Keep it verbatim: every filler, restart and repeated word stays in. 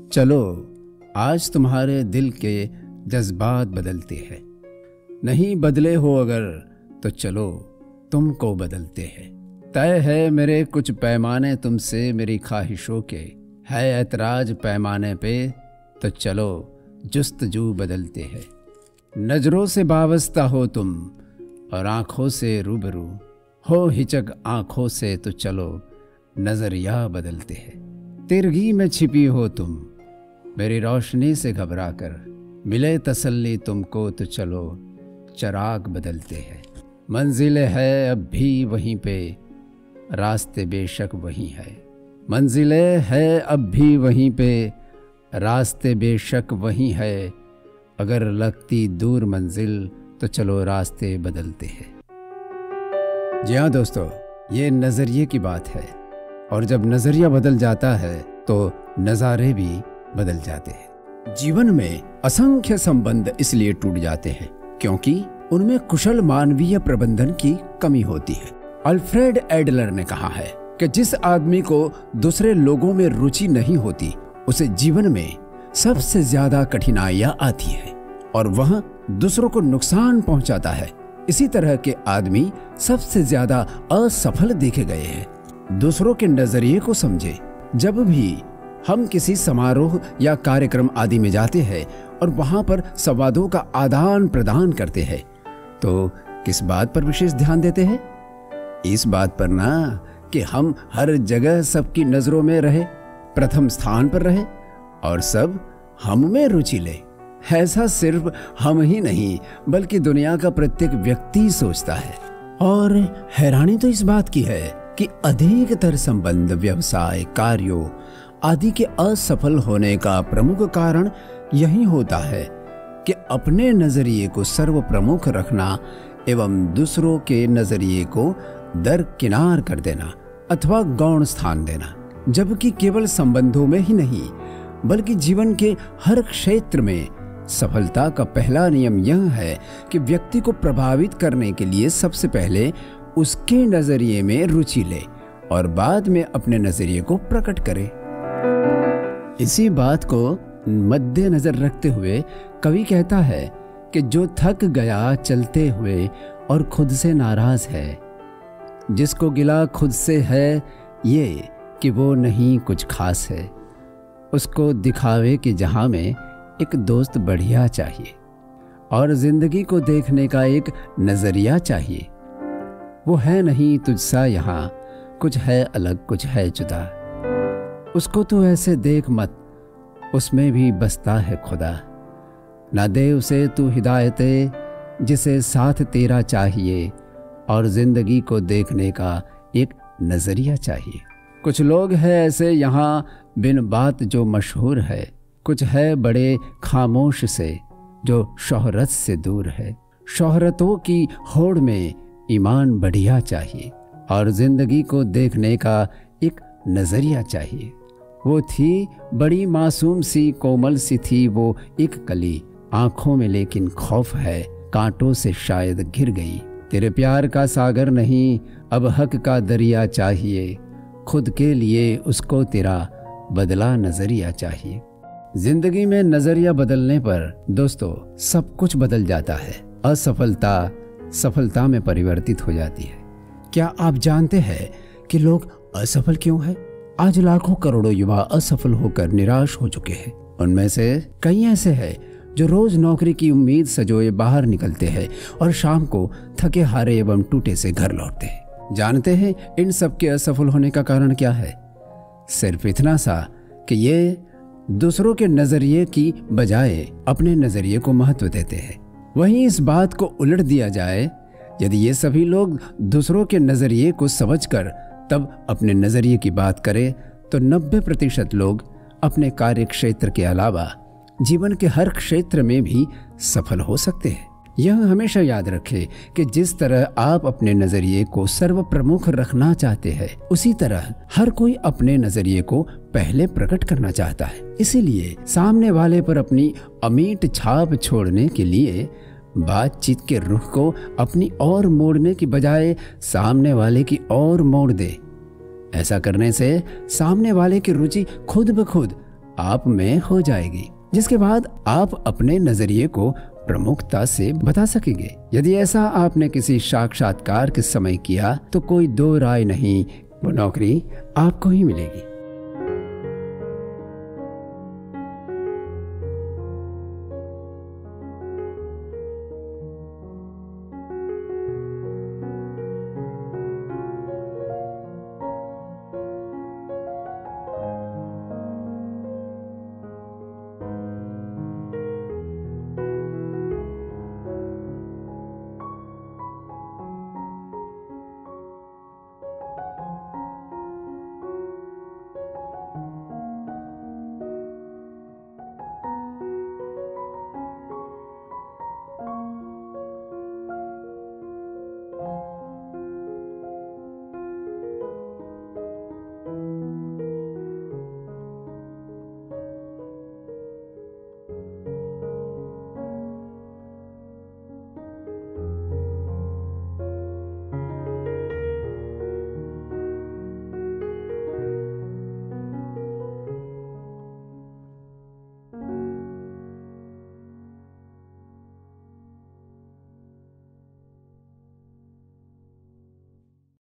चलो आज तुम्हारे दिल के जज्बात बदलते हैं, नहीं बदले हो अगर तो चलो तुमको बदलते हैं। तय है मेरे कुछ पैमाने तुमसे मेरी ख्वाहिशों के, है ऐतराज पैमाने पे तो चलो जुस्तजू बदलते हैं। नजरों से वाबस्ता हो तुम और आंखों से रूबरू हो, हिचक आंखों से तो चलो नजरिया बदलते हैं। तिरगी में छिपी हो तुम मेरी रोशनी से घबरा कर, मिले तसल्ली तुमको तो चलो चराग बदलते हैं। मंजिलें है अब भी वहीं पे, रास्ते बेशक वहीं है। मंजिलें है अब भी वहीं पे, रास्ते बेशक वहीं है। अगर लगती दूर मंजिल तो चलो रास्ते बदलते हैं। जी हाँ दोस्तों, ये नज़रिए की बात है और जब नज़रिया बदल जाता है तो नज़ारे भी बदल जाते हैं। जीवन में असंख्य संबंध इसलिए टूट जाते हैं क्योंकि उनमें कुशल मानवीय प्रबंधन की कमी होती है। अल्फ्रेड एडलर ने कहा है कि जिस आदमी को दूसरे लोगों में रुचि नहीं होती उसे जीवन में सबसे ज्यादा कठिनाइयां आती है और वह दूसरों को नुकसान पहुंचाता है। इसी तरह के आदमी सबसे ज्यादा असफल देखे गए हैं। दूसरों के नजरिए को समझे। जब भी हम किसी समारोह या कार्यक्रम आदि में जाते हैं और वहां पर संवादों का आदान प्रदान करते हैं तो किस बात पर विशेष ध्यान देते हैं? इस बात पर ना कि हम हर जगह सबकी नजरों में रहे, प्रथम स्थान पर रहे और सब हम में रुचि ले। ऐसा सिर्फ हम ही नहीं बल्कि दुनिया का प्रत्येक व्यक्ति सोचता है। और हैरानी तो इस बात की है कि अधिकतर संबंध, व्यवसाय, कार्यों आदि के असफल होने का प्रमुख कारण यही होता है कि अपने नजरिए को सर्वप्रमुख रखना एवं दूसरों के नजरिए को दरकिनार कर देना अथवा गौण स्थान देना। जबकि केवल संबंधों में ही नहीं बल्कि जीवन के हर क्षेत्र में सफलता का पहला नियम यह है कि व्यक्ति को प्रभावित करने के लिए सबसे पहले उसके नजरिए में रुचि ले और बाद में अपने नजरिए को प्रकट करे। इसी बात को मद्देनजर रखते हुए कवि कहता है कि जो थक गया चलते हुए और खुद से नाराज है, जिसको गिला खुद से है ये कि वो नहीं कुछ खास है, उसको दिखावे कि जहां में एक दोस्त बढ़िया चाहिए और जिंदगी को देखने का एक नजरिया चाहिए। वो है नहीं तुझसा यहाँ, कुछ है अलग कुछ है जुदा, उसको तो ऐसे देख मत, उसमें भी बसता है खुदा। ना दे उसे तू हिदायते जिसे साथ तेरा चाहिए और जिंदगी को देखने का एक नजरिया चाहिए। कुछ लोग हैं ऐसे यहाँ बिन बात जो मशहूर है, कुछ है बड़े खामोश से जो शोहरत से दूर है। शोहरतों की होड़ में ईमान बढ़िया चाहिए और जिंदगी को देखने का एक नजरिया चाहिए। वो थी बड़ी मासूम सी, कोमल सी थी वो एक कली, आंखों में लेकिन खौफ है, कांटों से शायद घिर गई। तेरे प्यार का सागर नहीं अब हक का दरिया चाहिए, खुद के लिए उसको तेरा बदला नजरिया चाहिए। जिंदगी में नजरिया बदलने पर दोस्तों सब कुछ बदल जाता है। असफलता सफलता में परिवर्तित हो जाती है। क्या आप जानते हैं कि लोग असफल क्यों हैं? आज लाखों करोड़ों युवा असफल होकर निराश हो चुके हैं। उनमें से कई ऐसे हैं जो रोज नौकरी की उम्मीद सजोए बाहर निकलते हैं और शाम को थके हारे एवं टूटे से घर लौटते हैं। जानते हैं इन सब के असफल होने का कारण क्या है? सिर्फ इतना सा कि ये दूसरों के नजरिए की बजाय अपने नजरिए को महत्व देते हैं। वहीं इस बात को उलट दिया जाए, यदि ये सभी लोग दूसरों के नजरिए को समझकर तब अपने नजरिए की बात करें तो नब्बे प्रतिशत लोग अपने कार्य क्षेत्र के अलावा जीवन के हर क्षेत्र में भी सफल हो सकते हैं। यह हमेशा याद रखें कि जिस तरह आप अपने नजरिए को सर्वप्रमुख रखना चाहते हैं उसी तरह हर कोई अपने नजरिए को पहले प्रकट करना चाहता है। इसीलिए सामने वाले पर अपनी अमीट छाप छोड़ने के लिए बातचीत के रुख को अपनी ओर मोड़ने की बजाय सामने वाले की ओर मोड़ दे। ऐसा करने से सामने वाले की रुचि खुद ब खुद आप में हो जाएगी, जिसके बाद आप अपने नजरिए को प्रमुखता से बता सकेंगे। यदि ऐसा आपने किसी साक्षात्कार के समय किया तो कोई दो राय नहीं, वो नौकरी आपको ही मिलेगी।